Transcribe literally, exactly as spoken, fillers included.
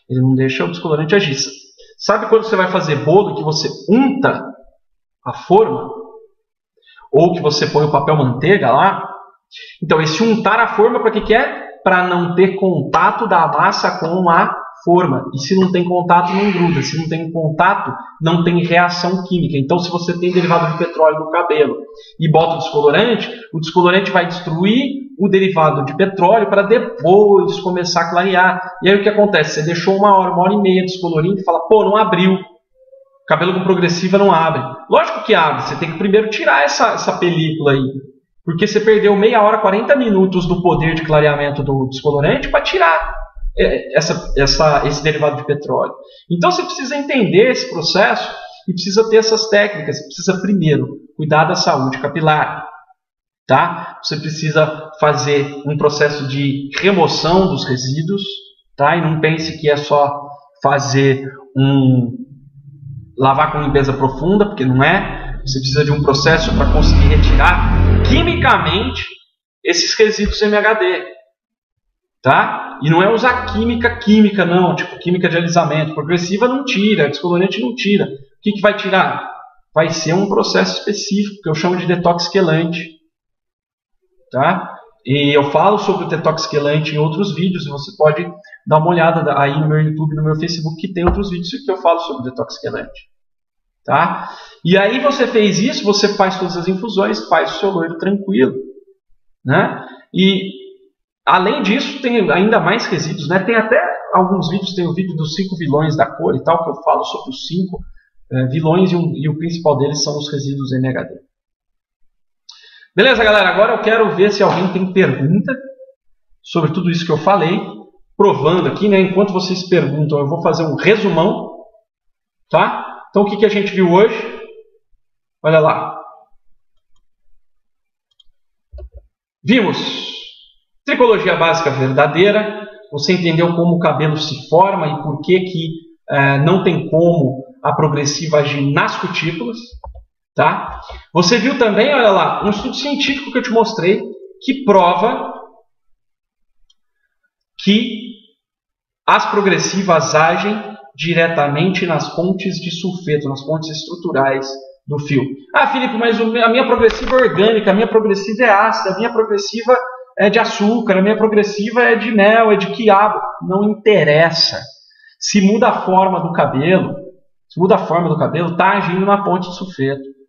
Ele não deixa o descolorante agir. Sabe quando você vai fazer bolo que você unta a forma? Ou que você põe o papel manteiga lá? Então, esse untar a forma, para que que é? Para não ter contato da massa com a forma. E se não tem contato, não gruda. Se não tem contato, não tem reação química. Então, se você tem derivado de petróleo no cabelo e bota o descolorante, o descolorante vai destruir o derivado de petróleo para depois começar a clarear. E aí o que acontece? Você deixou uma hora, uma hora e meia descolorindo e fala, pô, não abriu. Cabelo com progressiva não abre. Lógico que abre. Você tem que primeiro tirar essa, essa película aí. Porque você perdeu meia hora, quarenta minutos do poder de clareamento do descolorante para tirar essa, essa, esse derivado de petróleo. Então você precisa entender esse processo e precisa ter essas técnicas. Você precisa primeiro cuidar da saúde capilar. Tá? Você precisa fazer um processo de remoção dos resíduos. Tá? E não pense que é só fazer um lavar com limpeza profunda, porque não é. Você precisa de um processo para conseguir retirar quimicamente esses resíduos M H D. Tá? E não é usar química química, não. Tipo, química de alisamento. Progressiva não tira, descolorante não tira. O que, que vai tirar? Vai ser um processo específico, que eu chamo de detox quelante. Tá? E eu falo sobre o detox quelante em outros vídeos. Você pode dar uma olhada aí no meu YouTube, no meu Facebook, que tem outros vídeos que eu falo sobre o detox quelante. Tá? E aí você fez isso, você faz todas as infusões, faz o seu loiro tranquilo. Né? E além disso, tem ainda mais resíduos. Né? Tem até alguns vídeos, tem o vídeo dos cinco vilões da cor e tal, que eu falo sobre os cinco é, vilões e, um, e o principal deles são os resíduos M H D. Beleza, galera? Agora eu quero ver se alguém tem pergunta sobre tudo isso que eu falei, provando aqui, né? Enquanto vocês perguntam, eu vou fazer um resumão. Tá? Então, o que, que a gente viu hoje? Olha lá. Vimos tricologia básica verdadeira. Você entendeu como o cabelo se forma e por que, que é, não tem como a progressiva agir nas cutículas. Tá? Você viu também, olha lá, um estudo científico que eu te mostrei que prova que as progressivas agem diretamente nas pontes de sulfeto, nas pontes estruturais do fio. Ah, Felipe, mas a minha progressiva é orgânica, a minha progressiva é ácida, a minha progressiva é de açúcar, a minha progressiva é de mel, é de quiabo. Não interessa. Se muda a forma do cabelo, se muda a forma do cabelo, está agindo na ponte de sulfeto.